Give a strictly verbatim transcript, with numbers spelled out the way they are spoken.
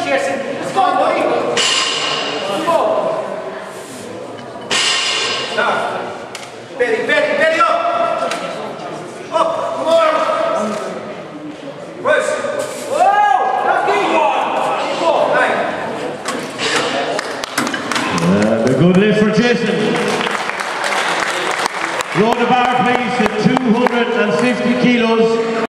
Jason. Let's go, buddy. Let's go. Now, belly, belly, belly up. Up, come on. Bruce. Whoa, that's good one. Keep on, hey. Uh, the good lift for